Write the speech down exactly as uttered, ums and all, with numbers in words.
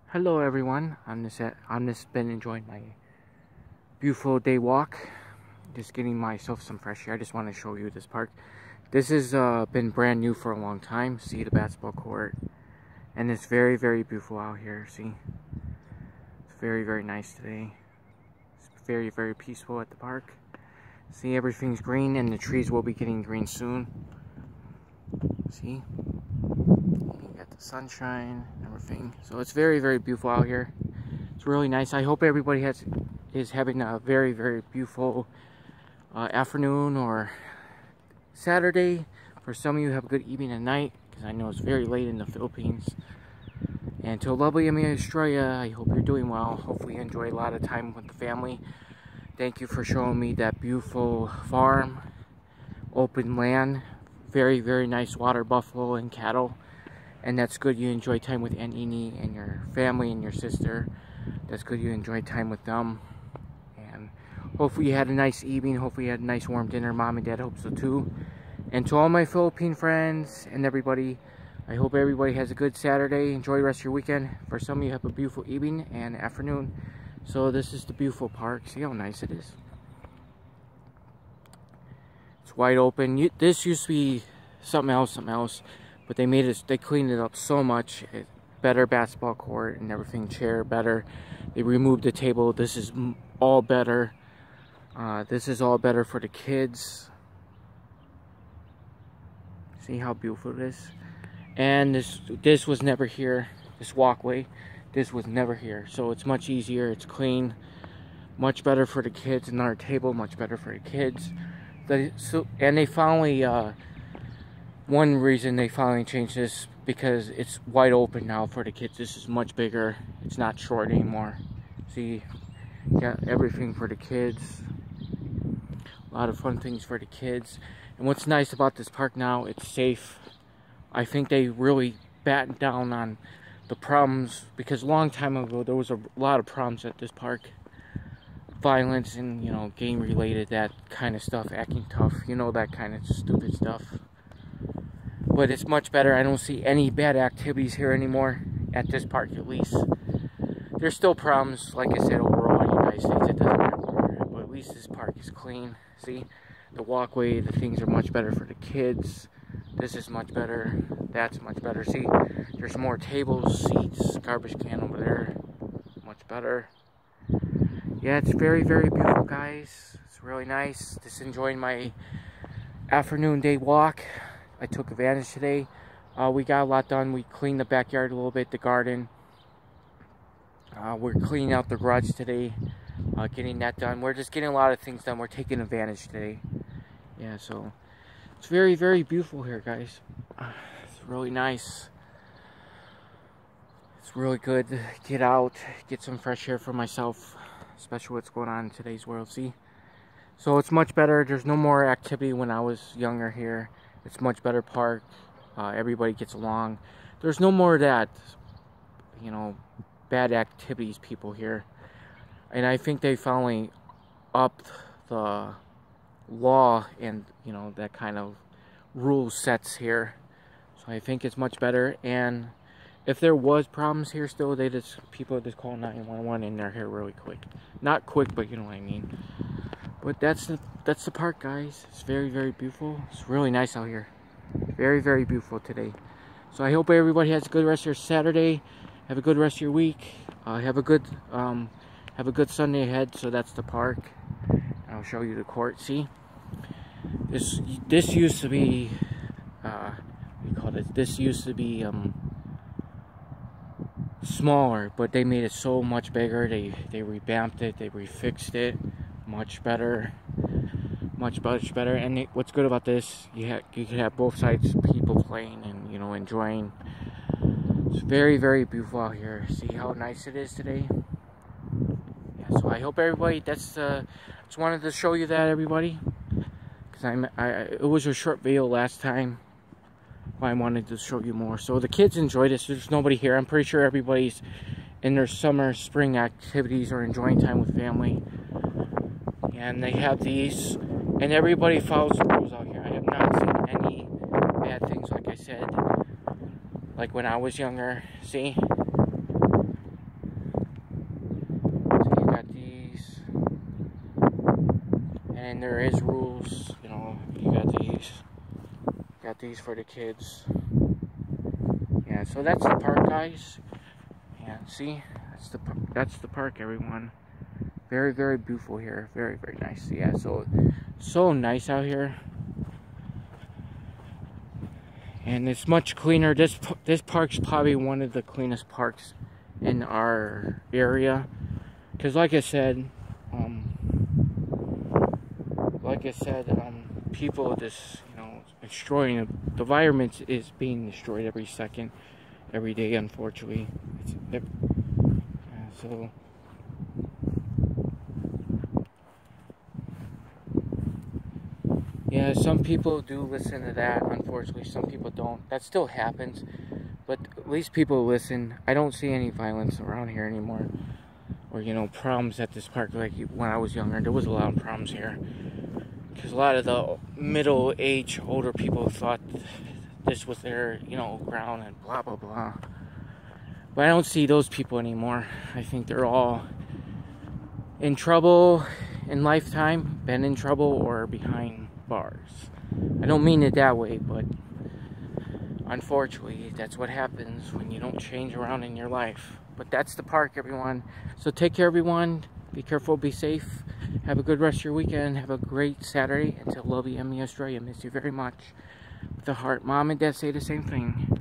Hello everyone, I'm just, at, I'm just been enjoying my beautiful day walk, just getting myself some fresh air. I just want to show you this park. This has uh, been brand new for a long time. See the basketball court, and it's very very beautiful out here. See, it's very very nice today. It's very very peaceful at the park. See, everything's green and the trees will be getting green soon. See, you got the sunshine, everything. So it's very very beautiful out here. It's really nice. I hope everybody has is having a very very beautiful uh, afternoon or Saturday. For some of you, have a good evening and night, because I know it's very late in the Philippines. And to a lovely emie Australia, I hope you're doing well. Hopefully you enjoy a lot of time with the family. Thank you for showing me that beautiful farm, open land, very very nice water buffalo and cattle. And that's good you enjoy time with Aunt Eni and your family and your sister. That's good you enjoy time with them. And hopefully you had a nice evening. Hopefully you had a nice warm dinner. Mom and Dad hope so too. And to all my Philippine friends and everybody, I hope everybody has a good Saturday. Enjoy the rest of your weekend. For some of you, have a beautiful evening and afternoon. So this is the beautiful park. See how nice it is. It's wide open. You, this used to be something else, something else. But they made it, they cleaned it up so much. It, better basketball court and everything, chair better. They removed the table. This is all better. Uh, this is all better for the kids. See how beautiful it is. And this this was never here. This walkway, this was never here. So it's much easier. It's clean. Much better for the kids. Another table, much better for the kids. The, so and they finally. Uh, One reason they finally changed this, because it's wide open now for the kids. This is much bigger. It's not short anymore. See, got everything for the kids. A lot of fun things for the kids. And what's nice about this park now, it's safe. I think they really battened down on the problems, because a long time ago there was a lot of problems at this park. Violence and, you know, game related, that kind of stuff, acting tough, you know, that kind of stupid stuff. But it's much better. I don't see any bad activities here anymore, at this park at least. There's still problems, like I said, overall in the United States. It doesn't matter where, but at least this park is clean. See, the walkway, the things are much better for the kids. This is much better. That's much better. See, there's more tables, seats, garbage can over there. Much better. Yeah, it's very, very beautiful, guys. It's really nice. Just enjoying my afternoon day walk. I took advantage today. Uh, we got a lot done. We cleaned the backyard a little bit, the garden. Uh, we're cleaning out the garage today, uh, getting that done. We're just getting a lot of things done. We're taking advantage today. Yeah, so it's very, very beautiful here, guys. Uh, it's really nice. It's really good to get out, get some fresh air for myself, especially what's going on in today's world. See, so it's much better. There's no more activity when I was younger here. It's much better park. Uh, everybody gets along. There's no more of that, you know, bad activities people here. And I think they finally upped the law and, you know, that kind of rule sets here. So I think it's much better. And if there was problems here still, they just, people just call nine one one and they're here really quick. Not quick, but you know what I mean. But that's the, that's the park, guys. It's very, very beautiful. It's really nice out here. Very, very beautiful today. So I hope everybody has a good rest of your Saturday. Have a good rest of your week. Uh, have a good um, have a good Sunday ahead. So that's the park. I'll show you the court. See, this this used to be uh, what do you call it? This used to be um, smaller, but they made it so much bigger. They they revamped it. They refixed it. Much better, much much better. And it, what's good about this, you have you can have both sides, people playing and, you know, enjoying. It's very very beautiful out here. See how nice it is today. Yeah, so I hope everybody. That's uh, just wanted to show you that, everybody, because I'm I it was a short video last time. I wanted to show you more. So the kids enjoy this. There's nobody here. I'm pretty sure everybody's in their summer, spring activities or enjoying time with family. And they have these, and everybody follows the rules out here. I have not seen any bad things, like I said, like when I was younger. See, And there is rules, you know, you got these, got these for the kids. Yeah, so that's the park, guys. Yeah, see, that's the, that's the park, everyone. Very, very beautiful here. Very, very nice. Yeah, so, so nice out here. And it's much cleaner. This, this park's probably one of the cleanest parks in our area. Because like I said, um, like I said, um, people just, you know, destroying the, the environment is being destroyed every second, every day, unfortunately. It's, it, yeah, so, yeah, some people do listen to that. Unfortunately, some people don't. That still happens, but at least people listen. I don't see any violence around here anymore, or, you know, problems at this park. Like when I was younger, there was a lot of problems here. Because a lot of the middle-aged, older people thought this was their, you know, ground and blah, blah, blah. But I don't see those people anymore. I think they're all in trouble in lifetime, been in trouble, or behind bars. I don't mean it that way, but unfortunately, that's what happens when you don't change around in your life. But that's the park, everyone. So take care, everyone. Be careful, be safe. Have a good rest of your weekend. Have a great Saturday. Until love you, Emie Australia. Miss you very much. With a heart. Mom and Dad say the same thing.